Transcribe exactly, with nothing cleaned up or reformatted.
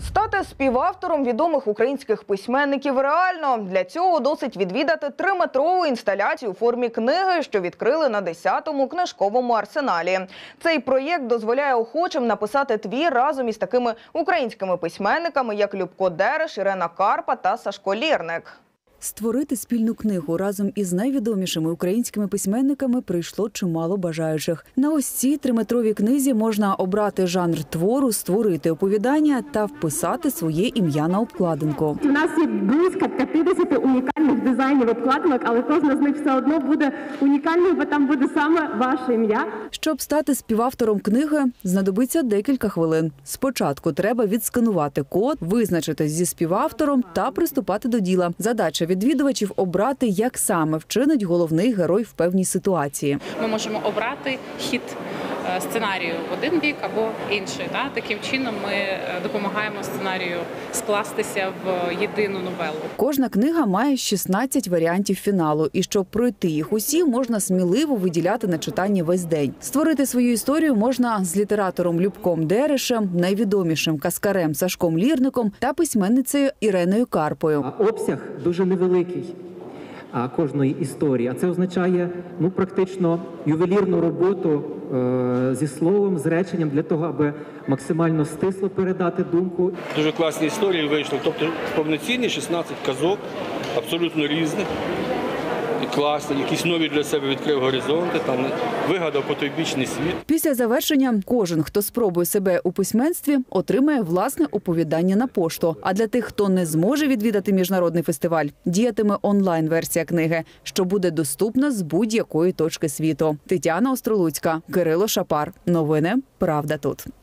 Стати співавтором відомих українських письменників реально. Для цього досить відвідати триметрову інсталяцію у формі книги, що відкрили на десятому книжковому арсеналі. Цей проєкт дозволяє охочим написати твір разом із такими українськими письменниками, як Любко Дереш, Ірена Карпа та Сашко Лірник. Створити спільну книгу разом із найвідомішими українськими письменниками прийшло чимало бажаючих. На ось цій триметровій книзі можна обрати жанр твору, створити оповідання та вписати своє ім'я на обкладинку. У нас є близько п'ятдесят унікальних дизайнів обкладинок, але кожна з них все одно буде унікальною, бо там буде саме ваше ім'я. Щоб стати співавтором книги, знадобиться декілька хвилин. Спочатку треба відсканувати код, визначитись зі співавтором та приступати до діла. Задача відвідувачів обрати, як саме вчинить головний герой в певній ситуації. Ми можемо обрати хід сценарію в один бік або інший. Таким чином ми допомагаємо сценарію скластися в єдину новелу. Кожна книга має шістнадцять варіантів фіналу. І щоб пройти їх усі, можна сміливо виділяти на читання весь день. Створити свою історію можна з літератором Любком Дерешем, найвідомішим казкарем Сашком Лірником та письменницею Іреною Карпою. Обсяг дуже невеликий кожної історії, а це означає ну, практично ювелірну роботу е, зі словом, з реченням для того, аби максимально стисло передати думку. Дуже класні історії вийшли, тобто повноцінні шістнадцять казок, абсолютно різних. І класні, якісь нові для себе відкрив горизонти, там вигадав потойбічний світ. Після завершення кожен, хто спробує себе у письменстві, отримає власне оповідання на пошту. А для тих, хто не зможе відвідати міжнародний фестиваль, діятиме онлайн-версія книги, що буде доступна з будь-якої точки світу. Тетяна Остролуцька, Кирило Шапар. Новини «Правда тут».